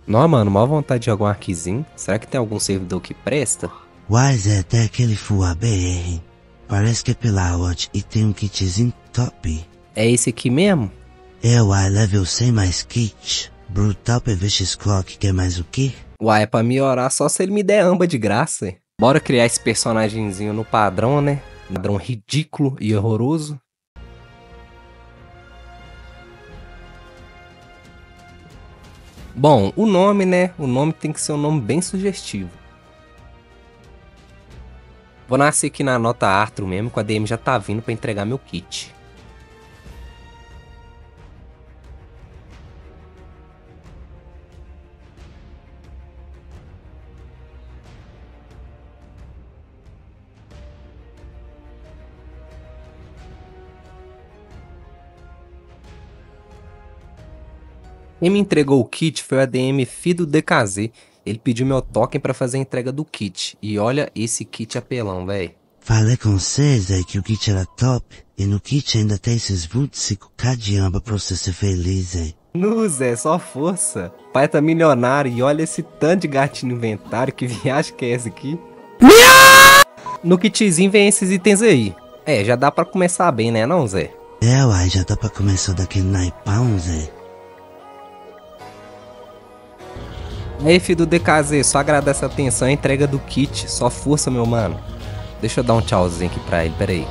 Não, mano, maior vontade de jogar um arquizinho. Será que tem algum servidor que presta? Uai, Zé, até aquele full ABR. Parece que é pela Watch e tem um kitzinho top. É esse aqui mesmo? É, uai, level 100 mais kit. Brutal PVX Clock, quer mais o quê? Uai, é pra melhorar só se ele me der amba de graça, hein? Bora criar esse personagemzinho no padrão, né? Padrão ridículo e horroroso. Bom, o nome, né? O nome tem que ser um nome bem sugestivo. Vou nascer aqui na nota Arthur mesmo, que a DM já tá vindo pra entregar meu kit. Quem me entregou o kit foi o ADM Fido DKZ. Ele pediu meu token pra fazer a entrega do kit. E olha esse kit apelão, véi. Falei com vocês, Zé, que o kit era top. E no kit ainda tem esses 25k de amba pra você ser feliz, Zé. No Zé, só força. Pai tá milionário e olha esse tanto de gatinho no inventário. Que viagem que é essa aqui? No kitzinho vem esses itens aí. É, já dá pra começar bem, né não, Zé? É, uai, já dá pra começar daquele naipão, Zé. Aí, filho do DKZ, só agradece a atenção e a entrega do kit. Só força, meu mano. Deixa eu dar um tchauzinho aqui pra ele, pera aí.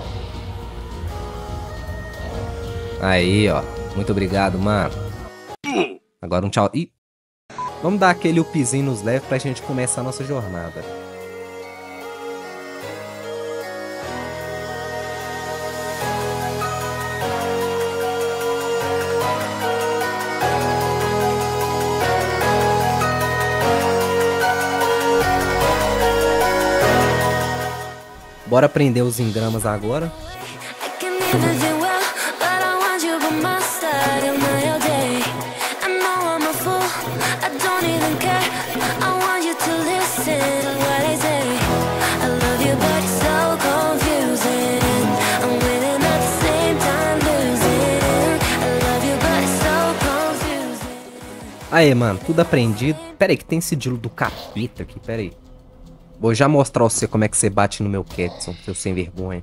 Aí, ó. Muito obrigado, mano. Agora um tchau. Ih! Vamos dar aquele upzinho nos leves pra gente começar a nossa jornada. Bora aprender os engramas agora. Aê, mano, tudo aprendido. Pera aí, que tem sigilo do capeta aqui, pera aí. Vou já mostrar você como é que você bate no meu Ketson, seu sem vergonha.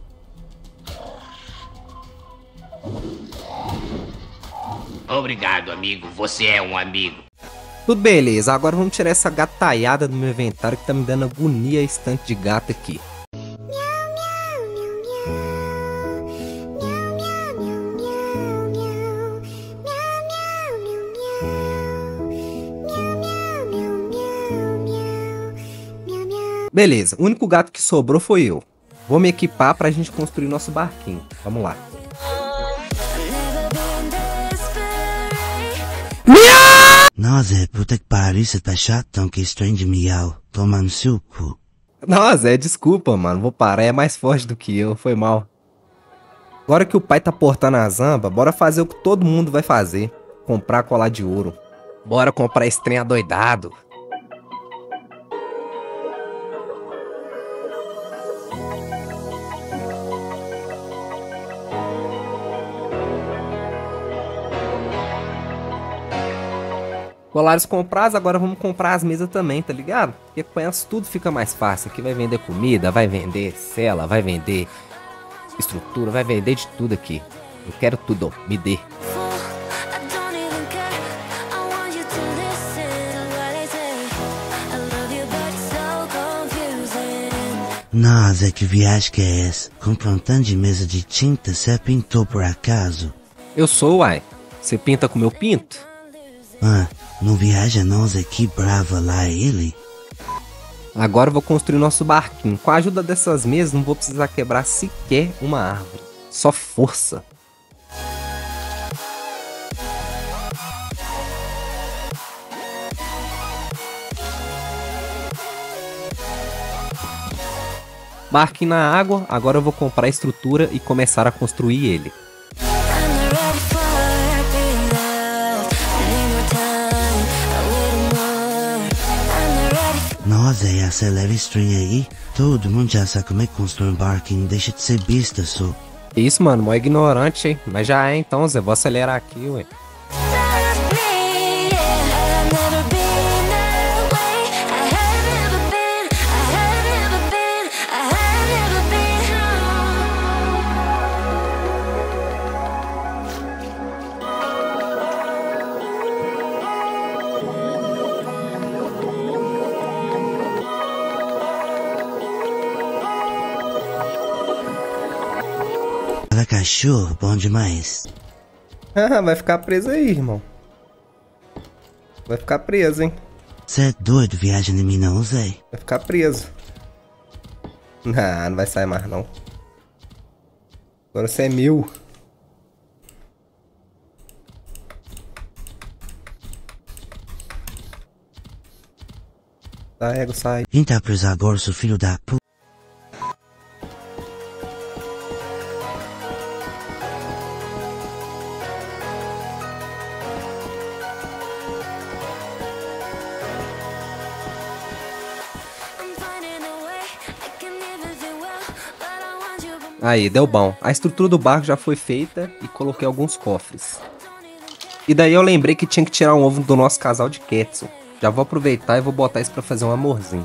Obrigado, amigo. Você é um amigo. Tudo beleza, agora vamos tirar essa gataiada do meu inventário que tá me dando agonia esse tanto de gato aqui. Beleza, o único gato que sobrou foi eu. Vou me equipar pra gente construir nosso barquinho. Vamos lá. Nossa, puta que pariu, você tá chatão que Strange Miau. Toma no seu cu. Nossa, desculpa, mano. Vou parar, é mais forte do que eu. Foi mal. Agora que o pai tá portando a zamba, bora fazer o que todo mundo vai fazer. Comprar colar de ouro. Bora comprar esse trem adoidado. Colares comprados, agora vamos comprar as mesas também, tá ligado? Porque com elas tudo fica mais fácil. Aqui vai vender comida, vai vender cela, vai vender estrutura, vai vender de tudo aqui. Eu quero tudo, me dê. Nossa, que viagem que é essa? Comprou um tanto de mesa de tinta, você pintou por acaso? Eu sou, uai. Você pinta com meu pinto? Ah, não viaja não, Zé, que brava lá ele. Agora eu vou construir nosso barquinho. Com a ajuda dessas mesas não vou precisar quebrar sequer uma árvore. Só força. Barquinho na água, agora eu vou comprar a estrutura e começar a construir ele. Nossa, e acelera string aí. Todo mundo já sabe como é que constrói um barquinho, deixa de ser besta, só. Isso, mano, mó ignorante, hein? Mas já é então, Zé, vou acelerar aqui, ué. cachorro, bom demais. Ah, vai ficar preso aí, irmão. Vai ficar preso, hein? Cê é doido, viagem em mim não, Zé. Vai ficar preso. Não vai sair mais, não. Agora você é meu. Tá, ego, sai. Quem tá preso agora, seu filho da p... Aí, deu bom. A estrutura do barco já foi feita e coloquei alguns cofres. E daí eu lembrei que tinha que tirar um ovo do nosso casal de Quetzal. Já vou aproveitar e vou botar isso pra fazer um amorzinho.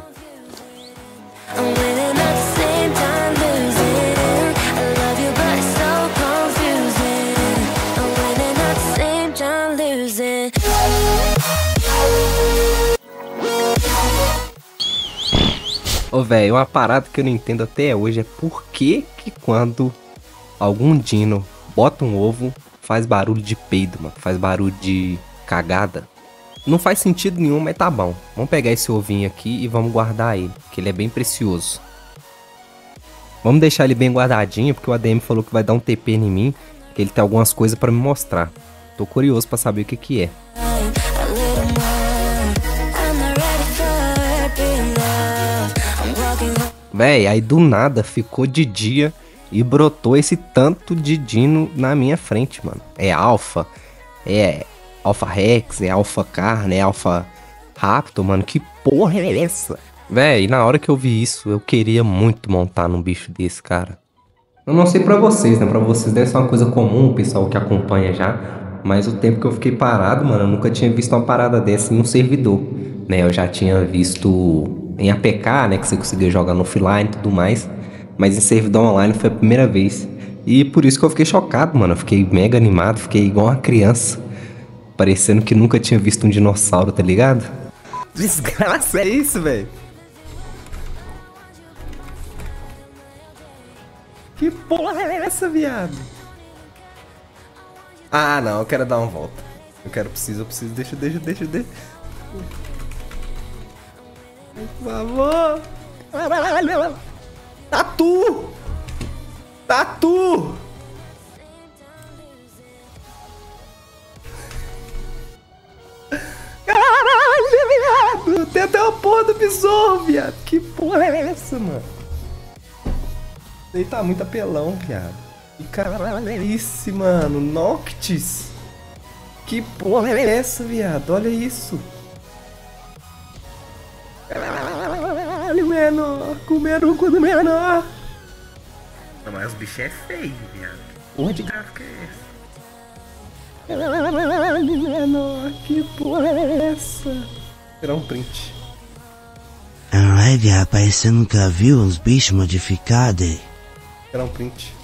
Ô velho, uma parada que eu não entendo até hoje é por que quando algum dino bota um ovo, faz barulho de peido, mano. Faz barulho de cagada. Não faz sentido nenhum, mas tá bom. Vamos pegar esse ovinho aqui e vamos guardar ele, que ele é bem precioso. Vamos deixar ele bem guardadinho, porque o ADM falou que vai dar um TP em mim, que ele tem algumas coisas pra me mostrar. Tô curioso pra saber o que que é. Véi, aí do nada ficou de dia e brotou esse tanto de dino na minha frente, mano. É alfa, é alfa rex, é alfa carne, é alfa raptor, mano. Que porra é essa? Véi, na hora que eu vi isso, eu queria muito montar num bicho desse, cara. Eu não sei pra vocês, né? Pra vocês deve ser uma coisa comum, o pessoal que acompanha já. Mas o tempo que eu fiquei parado, mano, eu nunca tinha visto uma parada dessa em um servidor, né? Eu já tinha visto em APK, né, que você conseguia jogar no offline e tudo mais, mas em servidor online foi a primeira vez. E por isso que eu fiquei chocado, mano. Eu fiquei mega animado, fiquei igual uma criança, parecendo que nunca tinha visto um dinossauro, tá ligado? Desgraça, é isso, velho? Que porra é essa, viado? Ah, não, eu quero dar uma volta. Eu preciso, deixa. Por favor. Caralho. Tatu. Caralho, viado. Tem até uma porra do besouro, viado. Que porra é essa, mano? Ele tá muito apelão, viado. Que caralho é esse, mano? Noctis. Que porra é essa, viado? Olha isso. Caralho, menor. Comeram quando menor. Não, mas os bichos é feio, viado. Porra de gráfico é essa? Caralho, menor. Que porra é essa? Vou tirar um print. Ai, viado, parece que nunca viu uns bichos modificados. Vou tirar um print.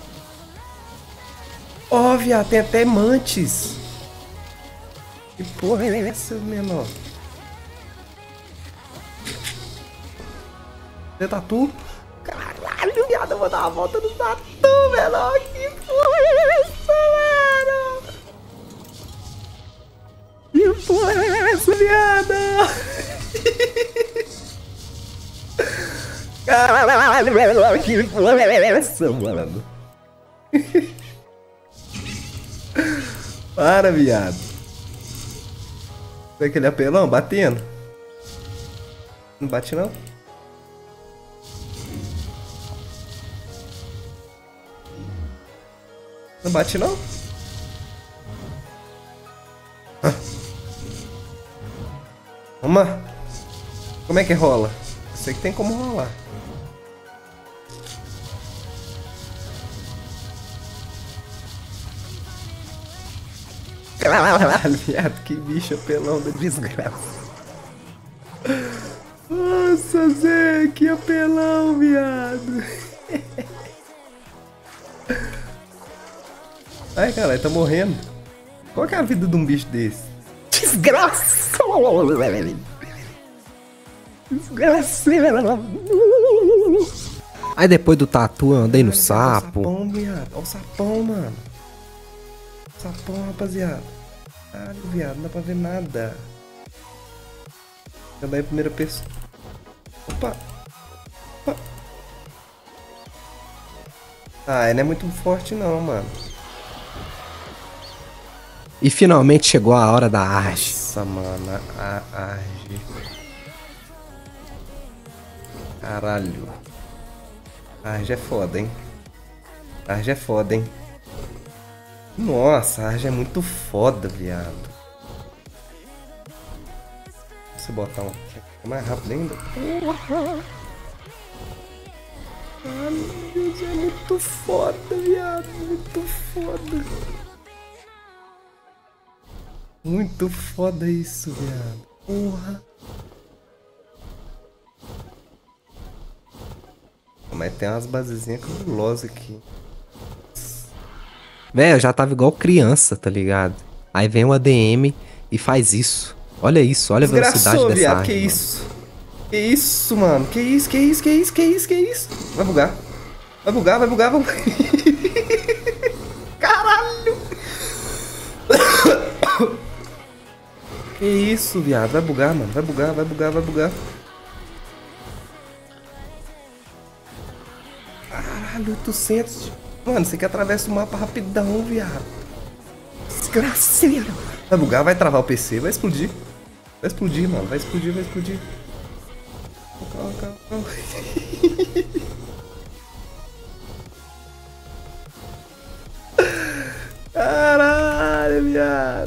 Ó, viado, tem até mantis. Que porra é essa, menor? Tem tatu? Caralho, viado, eu vou dar uma volta no tatu, menor. Que porra é essa, mano? Que porra é essa, viado? Caralho, menor, que porra é essa, mano? Para, viado. Foi aquele apelão batendo? Não bate, não? Não bate, não? Vamos. Como é que rola? Eu sei que tem como rolar. Caralho, viado, que bicho apelão da desgraça. Nossa, Zé, que apelão, viado. Ai, caralho, tá morrendo. Qual que é a vida de um bicho desse? Desgraça! Desgraça! Aí depois do tatu eu andei no Sapo. sapo. Olha o sapão, viado. Olha o sapão, mano. Sapão, rapaziada. Caralho, viado. Não dá pra ver nada. Já daí a primeira pessoa. Opa. Opa. Ah, ele não é muito forte não, mano. E finalmente chegou a hora da arte. Nossa, mano. A Arge. Caralho. A Arge é foda, hein? A Arge é foda, hein? Nossa, a Arge é muito foda, viado. Se botar um mais rápido ainda. Porra! Ai, meu Deus, é muito foda, viado. Muito foda. Muito foda isso, viado. Porra. Mas tem umas basezinhas cabulosas aqui. Velho, eu já tava igual criança, tá ligado? Aí vem o ADM e faz isso. Olha isso, olha a velocidade dessa viado, arte, que mano. isso? Que isso, mano? Que isso? Vai bugar. Vai bugar. Caralho! Que isso, viado? Vai bugar, mano. Vai bugar. Caralho, 800. Mano, você que atravessa o mapa rapidão, viado. Desgraceiro. Vai bugar, vai travar o PC, vai explodir. Vai explodir, mano. Vai explodir. Calma. Caralho, viado.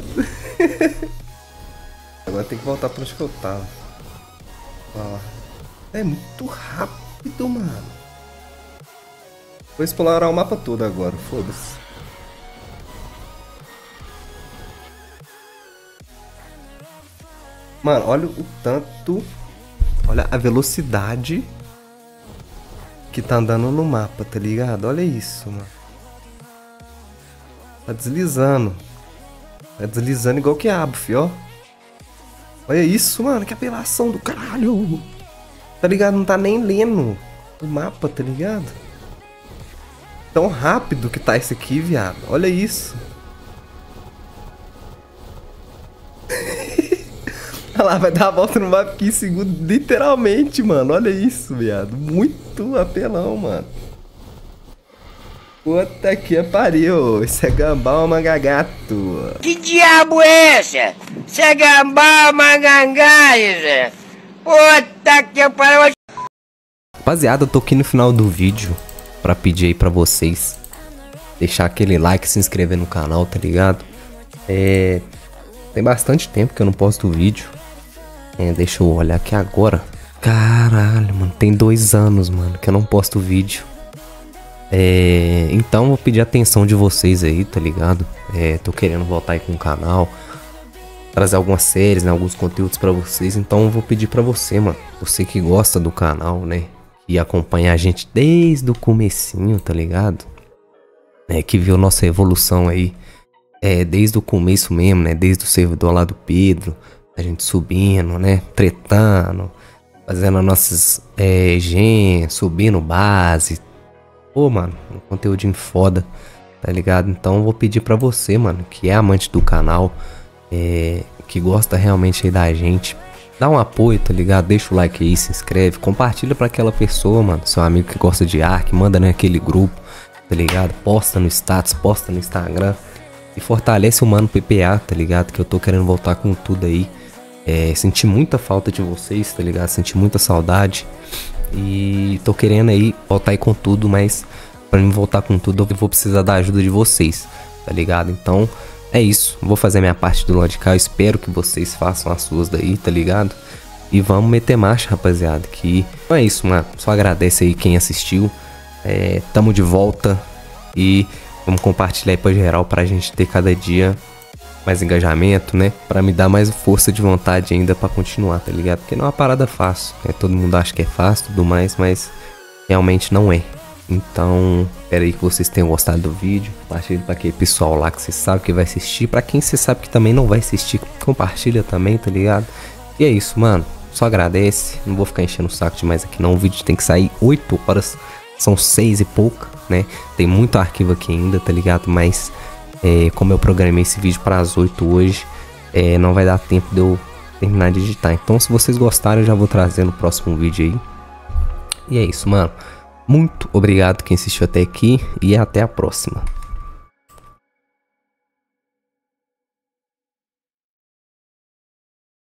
Agora tem que voltar pra onde que eu tava. Ó. É muito rápido, mano. Vou explorar o mapa todo agora, foda-se. Mano, olha o tanto. Olha a velocidade que tá andando no mapa, tá ligado? Olha isso, mano. Tá deslizando. Tá deslizando igual quiabo, fio. Olha isso, mano. Que apelação do caralho. Tá ligado? Não tá nem lendo o mapa, tá ligado? Tão rápido que tá isso aqui, viado. Olha isso. Olha lá, vai dar a volta no mapa aqui em segundo. Literalmente, mano. Olha isso, viado. Muito apelão, mano. Puta que pariu. Isso é gambá ou magagato? Que diabo é esse? Isso é gambá ou mangangaio, Zé? Puta que pariu. Rapaziada, eu tô aqui no final do vídeo pra pedir aí pra vocês deixar aquele like, se inscrever no canal, tá ligado? Tem bastante tempo que eu não posto vídeo. Deixa eu olhar aqui agora. Caralho, mano, tem 2 anos, mano, que eu não posto vídeo. Então vou pedir a atenção de vocês aí, tá ligado? Tô querendo voltar aí com o canal, trazer algumas séries, né, alguns conteúdos pra vocês. Então eu vou pedir pra você, mano, você que gosta do canal, né, e acompanha a gente desde o comecinho, tá ligado? Que viu nossa evolução aí, desde o começo mesmo, né, desde o servidor lá do Pedro, a gente subindo, né, tretando, fazendo nossas gen, subindo base. Pô, mano, um conteúdinho foda, tá ligado? Então eu vou pedir pra você, mano, que é amante do canal, que gosta realmente aí da gente, dá um apoio, tá ligado? Deixa o like aí, se inscreve, compartilha pra aquela pessoa, mano, seu amigo que gosta de Ark, manda naquele grupo, tá ligado? Posta no status, posta no Instagram e fortalece o mano PPA, tá ligado? Que eu tô querendo voltar com tudo aí. Senti muita falta de vocês, tá ligado? Senti muita saudade e tô querendo aí voltar aí com tudo, mas pra mim voltar com tudo eu vou precisar da ajuda de vocês, tá ligado? Então é isso, vou fazer minha parte do lado de cá, eu espero que vocês façam as suas daí, tá ligado? E vamos meter marcha, rapaziada, que é isso, mano, só agradece aí quem assistiu, tamo de volta e vamos compartilhar aí pra geral pra gente ter cada dia mais engajamento, né? Pra me dar mais força de vontade ainda pra continuar, tá ligado? Porque não é uma parada fácil, né? Todo mundo acha que é fácil e tudo mais, mas realmente não é. Então, espero aí que vocês tenham gostado do vídeo. Compartilha pra aquele pessoal lá que você sabe que vai assistir. Pra quem você sabe que também não vai assistir, compartilha também, tá ligado? E é isso, mano. Só agradece. Não vou ficar enchendo o saco demais aqui não. O vídeo tem que sair 8 horas. São 6 e pouca, né? Tem muito arquivo aqui ainda, tá ligado? Mas como eu programei esse vídeo para as 8 hoje, não vai dar tempo de eu terminar de editar. Então se vocês gostaram, eu já vou trazer no próximo vídeo aí. E é isso, mano. Muito obrigado quem assistiu até aqui e até a próxima.